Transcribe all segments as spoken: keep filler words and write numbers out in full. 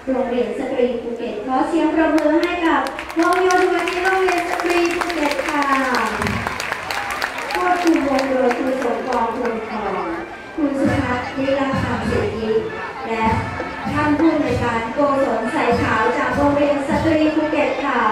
โรงเรียนสตรีภูเก็ตขอเสียงประมือให้กับวงโยธวาทิตโรงเรียนสตรีภูเก็ตค่ะควบคุมวงโดยคุณสมปองพงทองคุณสุทัศน์นิรันดร์คำสิทธิและท่านผู้อำนวยการโกศลใส่ขาวจากโรงเรียนสตรีภูเก็ตค่ะ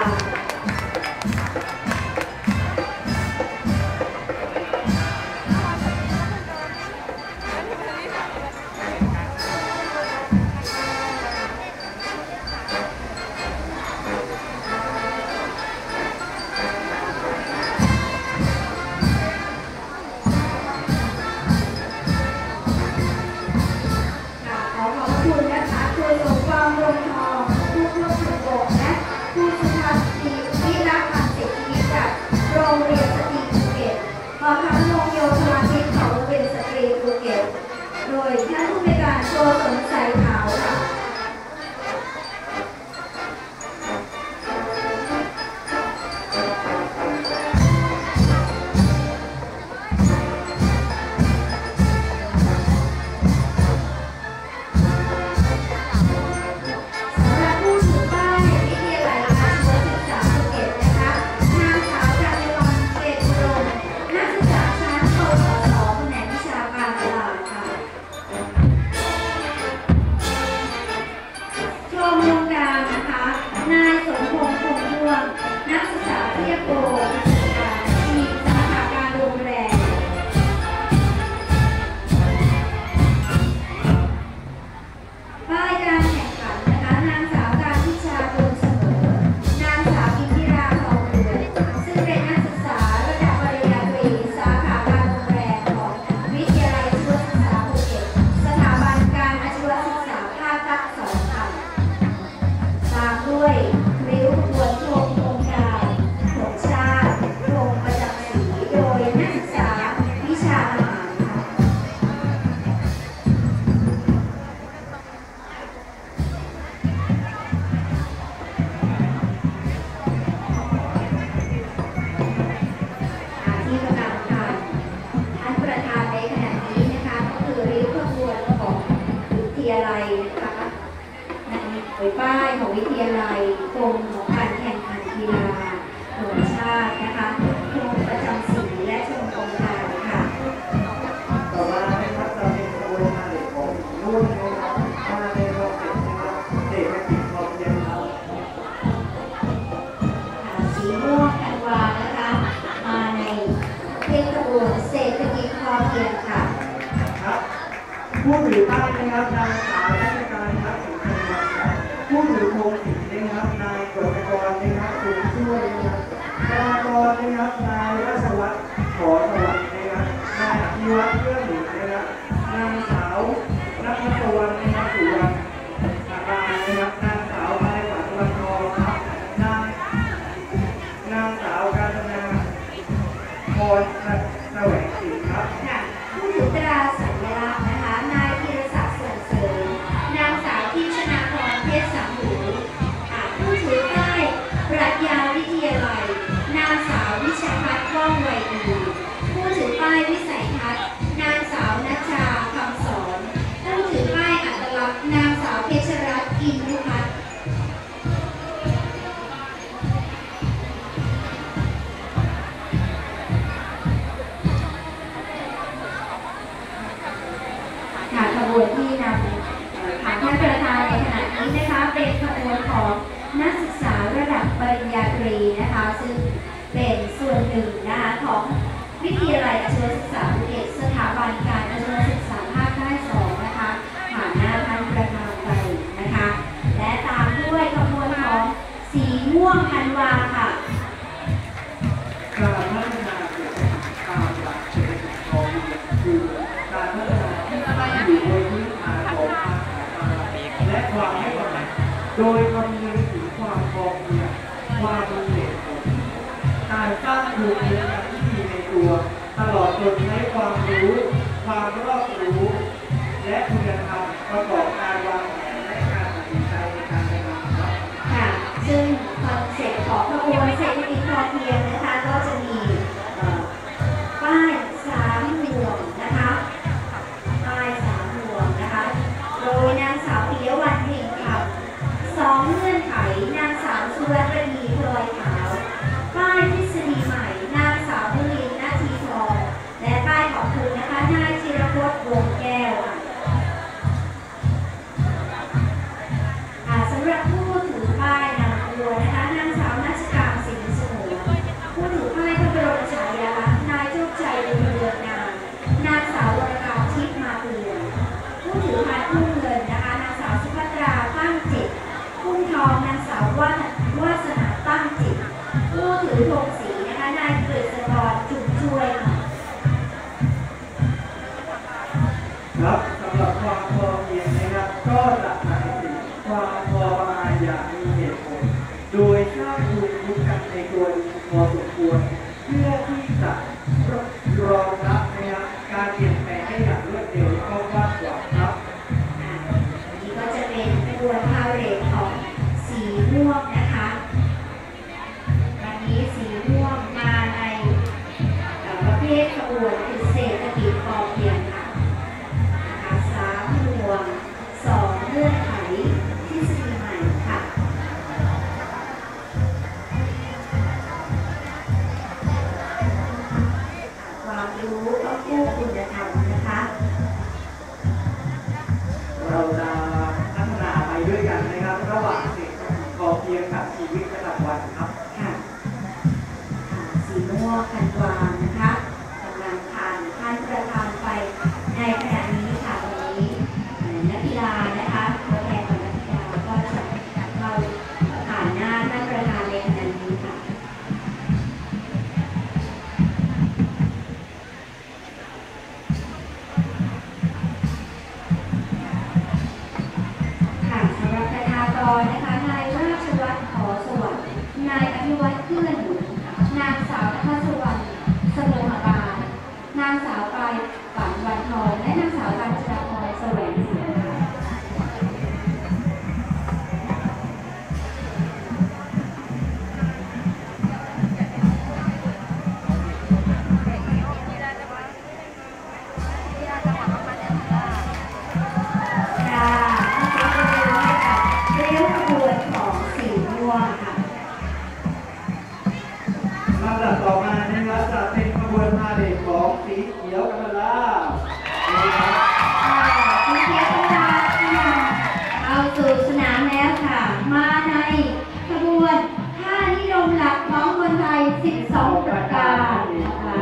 โดยท่านผู้ในการโกศลใส่ขาวค่ะป้ายของวิทยาลัยกรมของการแข่งขันกีฬาแห่งชาตินะคะธงประจำสีและธงกองการค่ะต่อมานะครับเราเป็นขบวนการเด็กของรุ่นนะครับมาในรอบเด็กนะครับเด็กนักกีฬาเรียนครับสีม่วงธันวานะคะมาในเพลงขบวนเศรษฐกิจพอเพียงค่ะครับผู้ถือป้ายนะครับนางสาวราชการครับผู้ถือธงสีนะครับนายกฤษกรนะครับคุณช่วยนะครับนายกรนะครับนายราชวัฒน์ขอสวัสดิ์นะครับนายอภิวัฒน์เพื่อหนุนนะครับนางสาวนัทสวรรณนะครับสุวรรณอาบานะครับนางสาวพายฝันวันทองครับนางนางสาวกาญจนาพรแสวงศิลป์ครับผู้ถือตราสัญลักษณ์นะคะนายธีรศักดิ์ส่วนเสริมนางสาวทิพย์ชนาพรเพชรสังหูผู้ถือป้ายปรัชญาวิทยาลัยนางสาววิชาพัฒน์ว่องไวดีผู้ถือป้ายวิสัยทัศน์นางสาวนัชชาคำสอนผู้ถือป้ายอัตลักษณ์นางสาวเพชรรัตน์อินทุพัฒน์ขบวนที่นำทางท่านประธานในขณะนี้นะคะเป็นขบวนของนักศึกษาระดับปริญญาตรีนะคะซึ่งเป็นส่วนหนึ่งนะคะของวิทยาลัยอาชีวศึกษาภูเก็ตสถาบันการอาชีวศึกษาภาคใต้สองนะคะผ่านหน้าท่านประธานไปนะคะและตามด้วยขบวนของสีม่วงธันวาค่ะการพัฒนาเศรษฐกิจตามหลักเศรษฐกิจพอเพียงคือการพัฒนาที่ตั้งอยู่บนพื้นฐานของอาสาฬหะและความให้บริการโดยคำนึงถึงความพอเพียงความมีเหตุผลการสร้างภูมิคุ้มกันที่ดีในตัวตลอดจนใช้ความรู้ความรอบรู้และคุณธรรมประกอบการวางแผนและการตัดสินใจในการดำเนินการค่ะซึ่งคอนเซ็ปต์ของขบวนเศรษฐกิจพอเพียงนะคะก็จะมีป้ายสามห่วงนะคะป้ายสามห่วงนะคะโดยนางสาวปิยวรรณเพ็งคำองนางสาววาวาสนาตั้งจิตผู้ถือธงสีนะคะนายกฤษกรจุ่มช่วยค่ะครับสำหรับความพอเพียงนะครับก็จะหมายถึงความพอประมาณอย่างมีเหตุผลโดยสร้างภูมิคุ้มกันในตัวพอสมควรเพื่อที่จะรองรับนะครับการเปลี่ยนแปลงได้อย่างรวดเร็วและก็กว้างขวางครับอันนี้ก็จะเป็นขบวนพาเหรดของสีม่วงนะคะวันนี้สีม่วงมาในประเภทขบวนคือเศรษฐกิจพอเพียงค่ะนะคะสามห่วงสองเงื่อนไขทฤษฎีใหม่ค่ะความรู้ก็คู่คุณธรรมนะคะเราจะพัฒนาไปด้วยกันนะครับระหว่างเศรษฐกิจพอเพียงกับชีวิตประจำวันครับค่ะสีม่วงกันวางนะคะกำลังผ่านท่านประธานไปในขณะนี้ค่ะวันนี้นักกีฬานะคะตัวแทนของนักกีฬาก็จะเข้าผ่านหน้าท่านประธานในขณะนี้ค่ะค่ะสำหรับประธานกรนะคะนายราชวัฒน์ขอสวัสดิ์นายอภิวัฒน์เกื้อหนุนนางสาวนภัสวรรณสโลหบาลนางสาวปลายฝันวันทองและนางสาวกัญจนาพรแสวงสินค่ะลำดับต่อมานะครับจะเป็นขบวนพาเหรดของสีเขียวกำมะลานะครับสีเขียวกำมะลาเอาสู่สนามแล้วค่ะมาในขบวนค่านิยมหลักของคนไทยสิบสองประการนะคะ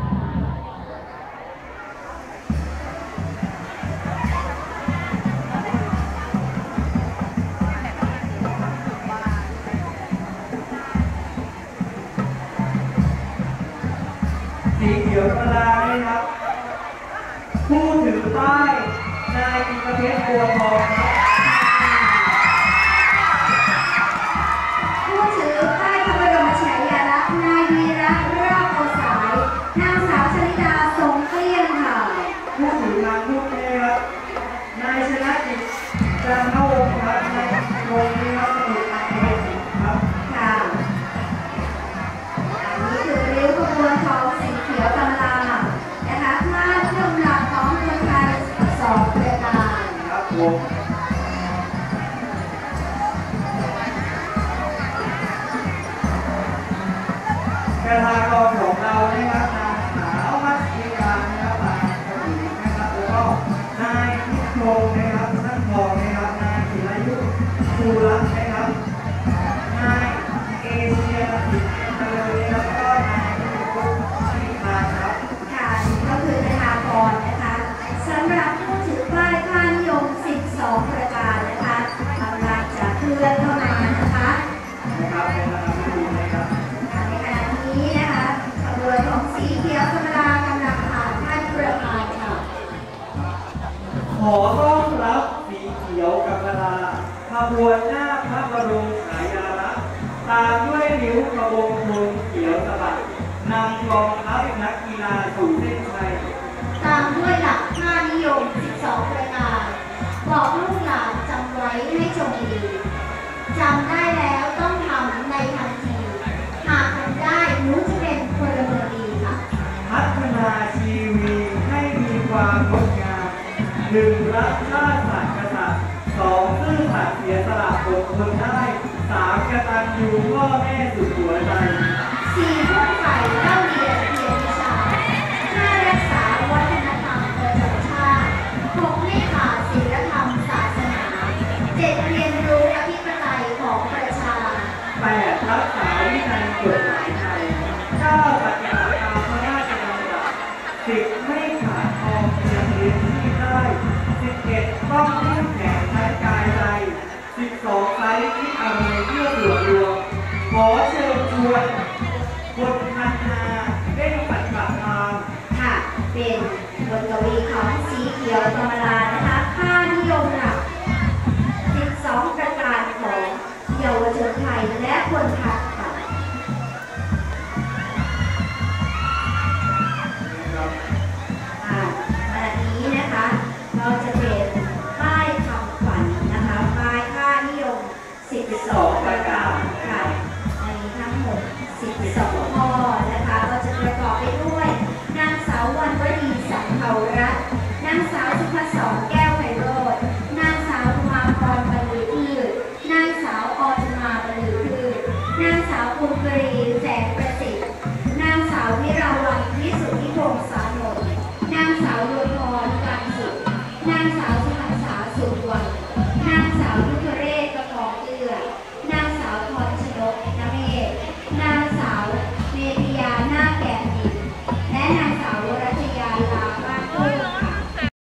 สีเขียวกำมะลานะครับผู้ถือป้ายนายกิตเพชรบัวทองครับผู้ถือป้ายพระบรมฉายาลักษณ์นายวีระราชโอสายนางสาวชลิดาทรงเกลี้ยงค่ะผู้ถืองานทุกนะครับนายชนะจิตจันทวงศ์ครับนายโรงนี้ครับสมุทรปราการครับค่ะอันนี้คือริ้วขบวนของสีเขียวกำมะลานะคะค่านิยมหลักของคนไทยสองประการครับผมประธานกองของเรานะครับนางสาวมัทธิการนะครับนายกวีนะครับแล้วก็นายพิพงศ์นะครับท่านทองนะครับนายศิรายุสุรัตน์นะครับนายเอเชียติเจริญแล้วก็นายพิพงศ์ชิพาครับค่ะก็คือประธานกรนะคะสำหรับผู้ถือป้ายค่านิยมสิบสองประการนะคะกำลังจะเคลื่อนเข้ามานะคะนะครับเป็นระดับที่ดีนะครับในขณะนี้นะคะขบวนของสีเขียวกำมะลากำลังผ่านท่านประธานค่ะขอต้อนรับสีเขียวกำมะลาขบวนหน้าพระบรมฉายาลักษณ์ตามด้วยนิ้วกระบงธงเขียวสะบัดนำกองทัพนักกีฬาสู่เส้นชัยตามด้วยหลักค่านิยมสิบสองประการบอกลูกหลานจำไว้ให้จงดีจำได้แล้วต้องทำในทันทีหากทำได้รู้จะเป็นพลเมืองดีค่ะพัฒนาชีวิตให้มีความงดงามหนึ่งรักชาติศาสตร์กษัตริย์สองซื่อสัตย์เสียสละอดทนได้สามกตัญญูพ่อแม่สุดหัวใจสี่พุ่งใฝ่เล่าเรียนเพียรวิชาห้ารักษาวัฒนธรรมประจำชาติหกไม่ขาดศีลธรรมศาสนาเจ็ดเรียนรู้อธิปไตยของประชาแปดรักษาวินัยกฎหมายไทยเก้าปฏิบัติตามพระราชดำรัสสิบไม่ขาดทองเพียงเรียนที่ได้สิบเอ็ดต้องเข้มแข็งทั้งกายใจสิบสองใช้คิดอะไรเพื่อส่วนรวมขอเชิญชวนคนพันนาได้มาปฏิบัติธรรมค่ะ เป็นบทกวีของสีเขียวธรรมรานะคะค่านิยมหลักสิบสองประการของเยาวชนไทยและคนไทยค่ะอ่าขณะนี้นะคะเราจะเป็นป้ายคำขวัญนะคะป้ายค่านิยมสิบสองประการค่ะในทั้งหมดสิบสอง